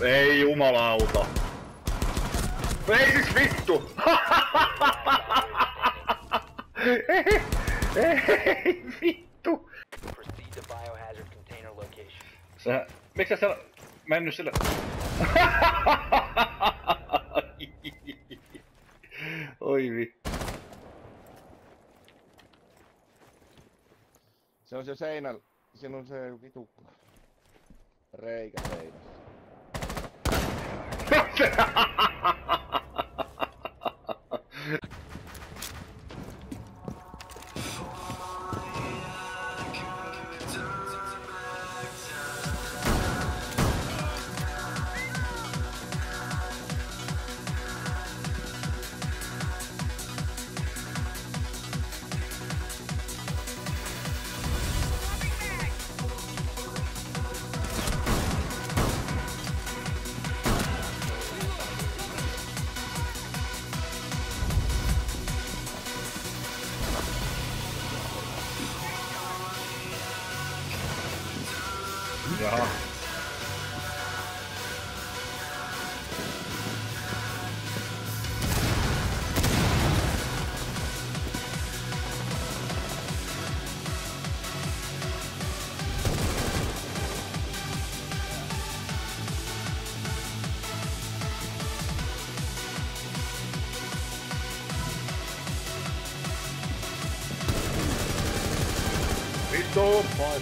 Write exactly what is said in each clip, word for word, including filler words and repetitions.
Ei jumalauta. Ei siis vittu! ei, ei vittu! Sä, miksi sä mennyt sille? Oi vittu. Se on se seinä, siinä on se vitu reikä seinässä. Jaha. Vittu!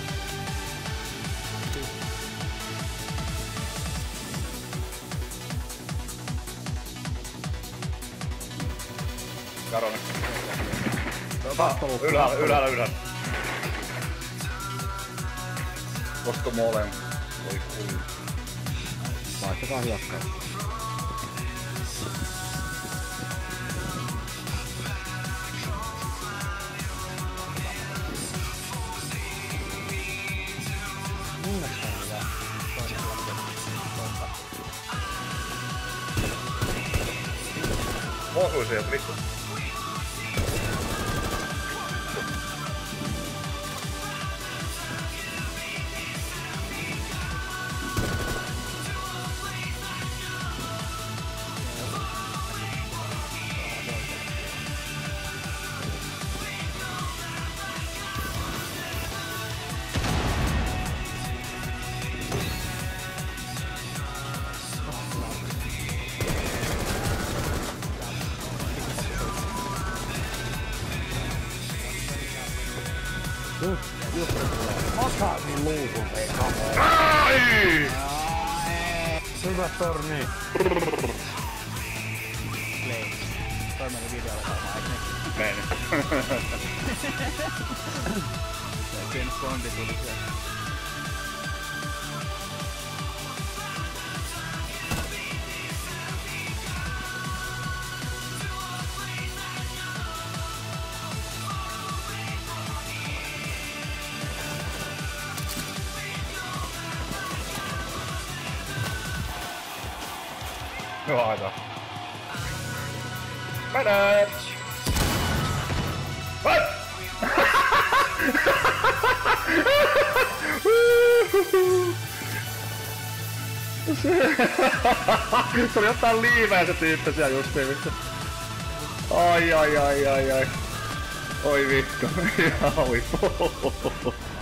Karonen. Ylhäällä, ylhäällä, ylhäällä. Koska molemmat. Voi kuuluu. Vaihtakaa hiekkaa. Osui sieltä vittu. Ota niin luukun veka. Ai! Hyvä torni. Play. Toi meni videolle varmaan, eikö ne? Meni. James Bondi tuli sieltä. Joo, aita. Mennään! What? Se oli jotain liiveä se tyyppi siellä justiin vittu. Ai ai ai ai ai. Oi vittu. Ihan oi.